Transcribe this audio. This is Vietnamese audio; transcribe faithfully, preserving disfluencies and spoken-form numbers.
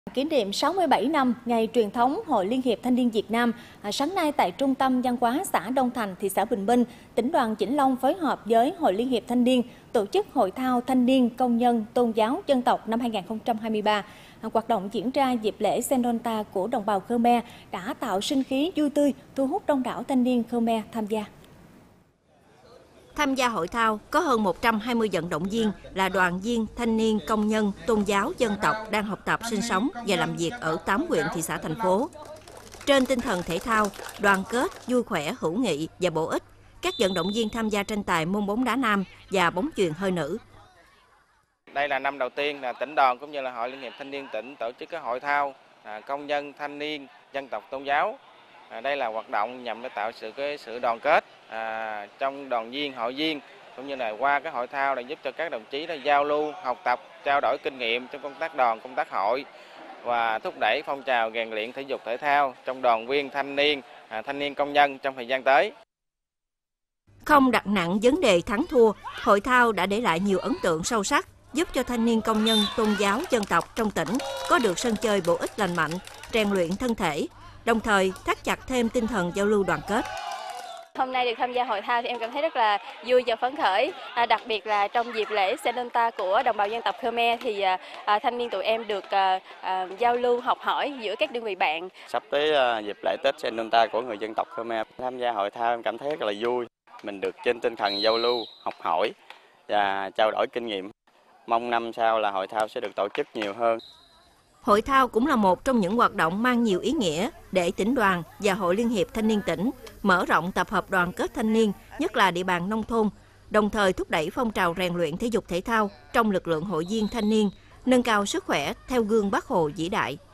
Kỷ niệm sáu mươi bảy năm ngày truyền thống Hội Liên hiệp Thanh niên Việt Nam, à, sáng nay tại Trung tâm Văn hóa xã Đông Thành, thị xã Bình Minh, Tỉnh đoàn Vĩnh Long phối hợp với Hội Liên hiệp Thanh niên tổ chức Hội thao Thanh niên Công nhân Tôn giáo Dân tộc năm hai nghìn không trăm hai mươi ba. À, hoạt động diễn ra dịp lễ Sendonta của đồng bào Khmer đã tạo sinh khí vui tươi, thu hút đông đảo thanh niên Khmer tham gia. Tham gia hội thao có hơn một trăm hai mươi vận động viên là đoàn viên, thanh niên, công nhân, tôn giáo, dân tộc đang học tập, sinh sống và làm việc ở tám huyện, thị xã, thành phố. Trên tinh thần thể thao, đoàn kết, vui khỏe, hữu nghị và bổ ích, các vận động viên tham gia tranh tài môn bóng đá nam và bóng chuyền hơi nữ. Đây là năm đầu tiên là tỉnh đoàn cũng như là Hội Liên hiệp Thanh niên tỉnh tổ chức các hội thao à, công nhân, thanh niên, dân tộc, tôn giáo. À, đây là hoạt động nhằm để tạo sự cái sự đoàn kết à, trong đoàn viên, hội viên, cũng như là qua cái hội thao để giúp cho các đồng chí là giao lưu, học tập, trao đổi kinh nghiệm trong công tác đoàn, công tác hội và thúc đẩy phong trào rèn luyện thể dục thể thao trong đoàn viên, thanh niên, à, thanh niên công nhân trong thời gian tới. Không đặt nặng vấn đề thắng thua, hội thao đã để lại nhiều ấn tượng sâu sắc, giúp cho thanh niên công nhân, tôn giáo, dân tộc trong tỉnh có được sân chơi bổ ích lành mạnh, rèn luyện thân thể, đồng thời thắt chặt thêm tinh thần giao lưu đoàn kết. Hôm nay được tham gia hội thao thì em cảm thấy rất là vui và phấn khởi, à, đặc biệt là trong dịp lễ Sendonta của đồng bào dân tộc Khmer thì à, thanh niên tụi em được à, à, giao lưu học hỏi giữa các đơn vị bạn. Sắp tới à, dịp lễ Tết Sendonta của người dân tộc Khmer, tham gia hội thao em cảm thấy rất là vui. Mình được trên tinh thần giao lưu, học hỏi và trao đổi kinh nghiệm. Mong năm sau là hội thao sẽ được tổ chức nhiều hơn. Hội thao cũng là một trong những hoạt động mang nhiều ý nghĩa để tỉnh đoàn và Hội Liên hiệp Thanh niên tỉnh mở rộng tập hợp đoàn kết thanh niên, nhất là địa bàn nông thôn, đồng thời thúc đẩy phong trào rèn luyện thể dục thể thao trong lực lượng hội viên thanh niên, nâng cao sức khỏe theo gương Bác Hồ vĩ đại.